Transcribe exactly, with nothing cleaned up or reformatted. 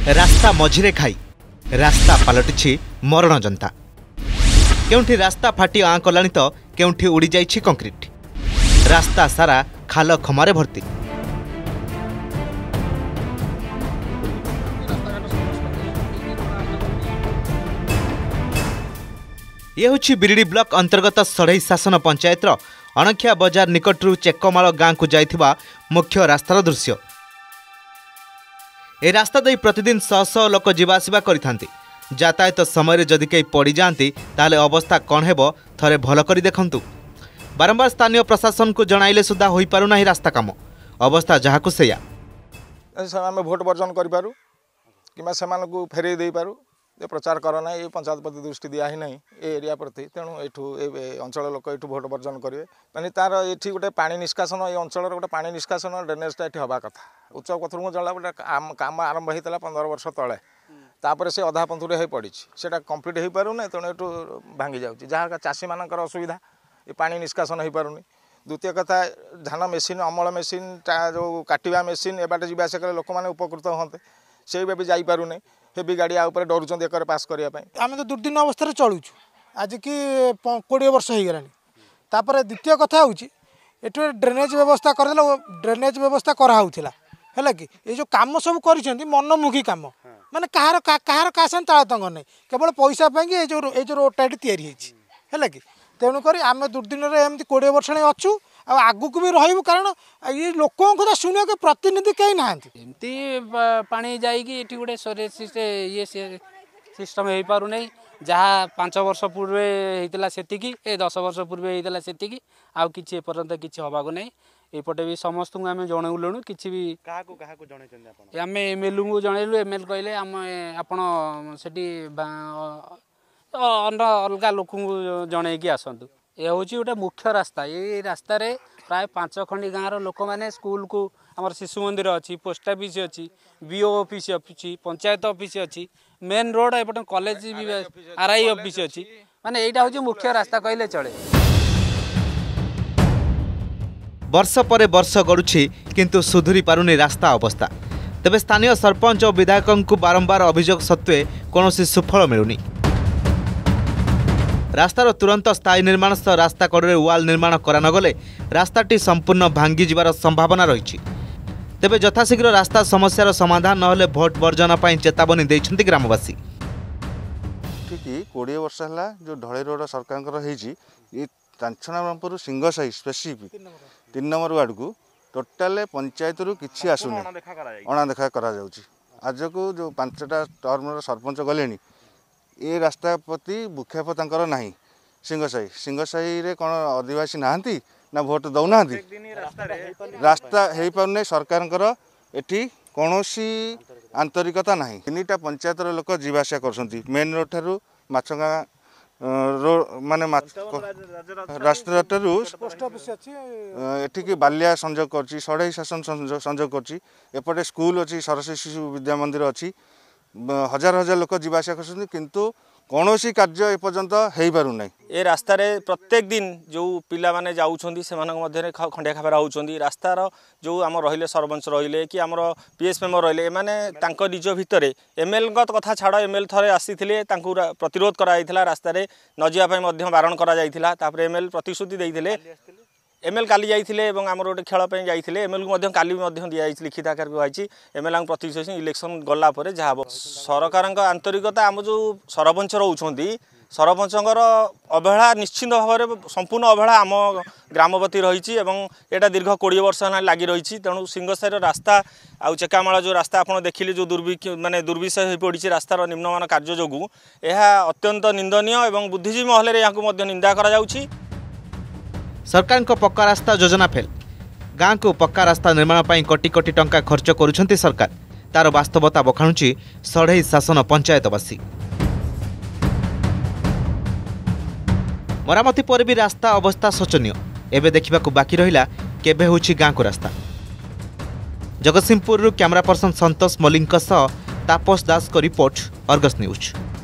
रास्ता मझिरे खाई रास्ता पलटि मरण जनता केउठी रास्ता फाटी आँ कलानी तो केउठी उड़ी जाइछि कंक्रीट रास्ता सारा खाल खमारे भर्ती। ये हूँ बिरिडी ब्लॉक अंतर्गत सढ़ई शासन पंचायतर अणखिया बजार निकटरू चेकमाल गाँ को जाइथिबा मुख्य रास्तार दृश्य। ए रास्ता दे प्रतिदिन शह शह लोक जीवाआसवा करिथांती। यातायात समय जदि कई पड़ जाती ताले अवस्था कौन हेबो थरे भल करी देखंतु। बारंबार स्थानीय प्रशासन को जणाइले सुधा होई पारु नाही रास्ता काम अवस्था जहाकु सेया आम भोट वर्जन करूँ कि फेरई दे पारू ये प्रचार करना ये पंचायत प्रति दृष्टि दिया ही नहीं ए एरिया प्रति तेणु ये अंचल लोक ये भोट वर्जन करेंगे मानी तार ये गोटे पानी निष्कासन ये अंचल गोटे पानी निष्कासन ड्रेनेजटा ये हवा कथा उच्च पथर जला गोटे काम आरंभ होता पंद्रह वर्ष तले तापर से अधा पंथुरे हो पड़ी से कम्प्लीट हो पारूना तेणु ये भांगी जाऊँगी जहाँ चाषी मान असुविधा ये पानी निष्कासन हो पारूनी। द्वितीय कथा धान मेसीन अमल मेसीन जो काटिबा मेसीन ए बाटे जीवास कले लोक मैंने उपकृत होते से भी जापारूनी हेवी गाड़ी आउपर डरुचंद एकर पास करने आम तो दुर्दिन अवस्था चलुचु आज कि कोड़े वर्ष हो गलानी। तापर द्वितीय कथा हूँ ये ड्रेनेज व्यवस्था करदेला ड्रेनेज व्यवस्था कराला है कि ये जो कम सब कर मनमुखी कम माने कहार कहार का साथ तालतंग नहीं केवल पैसा पाई जो ये जो रोडटा ये है कि तेणुक आम दुर्दिन एमती कोड़े वर्ष अच्छू आगु को भी रही कारण ये लोकों को शुणा के प्रतिनिधि कहीं ना एमती पानी जाइए गोटे सोरेज ये सिस्टम हो पार नहीं जहाँ पांच वर्ष पूर्व होता से ए दस वर्ष पूर्व होता से आउ कि एपर्यंत किसी हवाक नहीं एपटे भी समस्त आम जनऊलुणु कि भी आम एम एल को जनइलु एम एल कहले आम आपण से अलग लोक जनईकि आसतु ये हूँ गोटे मुख्य रास्ता ये रास्तार प्राय पांच खंडी गाँव लोक मैंने स्कूल को आम शिशु मंदिर अच्छी पोस्ट ऑफिस अच्छी बीओ ऑफिस अच्छी पंचायत ऑफिस अच्छी मेन रोड एपटे कॉलेज भी आरआई ऑफिस अच्छी माने यहाँ हूँ मुख्य रास्ता कहले चले। वर्ष पर वर्ष गड़ुछि किंतु सुधुरी पारुनी रास्ता अवस्था। तेबे स्थानीय सरपंच और विधायकों को बारंबार अभियोग सत्वे कौनसी सुफल मिलुनी। रास्तार तुरंत स्थायी निर्माण सह रास्ता कड़े वाल निर्माण करा न गले रास्ताटी संपूर्ण भांगी जिबार संभावना रही। तेबे यथाशीघ्र रास्ता समस्यार समाधान नहले भोट वर्जन पर चेतावनी देइछन्ति ग्रामवासी। ठीक कोड़े वर्ष है जो ढले रोड सरकार ये चांचनापुर सिंहसाही स्पेसिफिक तीन नंबर वार्ड को टोटाल पंचायत रु किसी आसुनी अणादेखा करा आज को जो पांचटा टर्म सरपंच गले ये रास्ता प्रति भूक्षेप तंकर नाही। सिंहसाही सिंहसाही रे कौन आदिवासी नहांती ना भोट दौना रास्ता हो पारे सरकार एटी कौनसी आंतरिकता नाही। तीनटा पंचायत लोक जीवासा कर मेन रोड ठारू माछगा रोड माने रास्ता एठिकी बालिया संजोग कर सढ़ई शासन संजोग करपटे स्कूल अच्छी सरस्वती शिशु विद्या मंदिर अच्छी हजार हजार लोक जीवासा कर किंतु कौनसी कार्य एपर्यंत हो पारना। ये रास्ता रे प्रत्येक दिन जो पिला माने जाउछंदी से मध्य खंडिया खाबरा होउछंदी रास्तार जो आम रहिले सरपंच रहिले कि आमर पीएस मेम्बर रहिले माने तांको निज भितरे एमएल कथा छाड़ एमएल थरे आसीथिले तांको प्रतिरोध करा जायथिला रास्ता रे न जिया पय मध्य बारण करा जायथिला तापर एमएल प्रतिश्रुति देइथिले एमएल काली जाइथिले एवं आमर गोटे खेल पे जाइथिले एमएल को मध्य काली मध्य दिया लिखित आकार को आइछि एमएल आम प्रतिश्रुति इलेक्शन गला परे जहा सरकार आंतरिकता आम जो सरपंच रहउछंदी सरपंचर अवहेला निश्चित भाव में संपूर्ण अवहेला आम ग्रामवती रही एटा दीर्घ कोड़े वर्ष लगी रही। तेणु सिंहसाही रास्ता आउ चेकामाल जो रास्ता आप देखिले जो दुर्भिक्ष माने दुर्विषय हो पड़ी रास्तार निम्नमान कार्य जो यह अत्यंत निंदनीय और बुद्धिजीवी महल यहाँ निंदा करा सरकार को पक्का रास्ता योजना फेल गाँव को पक्का रास्ता निर्माण पर कोटी कोटी टंका खर्च करुछंती सरकार तार वास्तवता बखाणुची सढ़ई शासन पंचायतवासी। मरामती पर भी रास्ता अवस्था शोचनीय एवं देखा बाकी रहा केबे होछि गाँ को रास्ता। जगतसिंहपुर कैमरा पर्सन संतोष मलिक तापस दास को रिपोर्ट अर्गस न्यूज।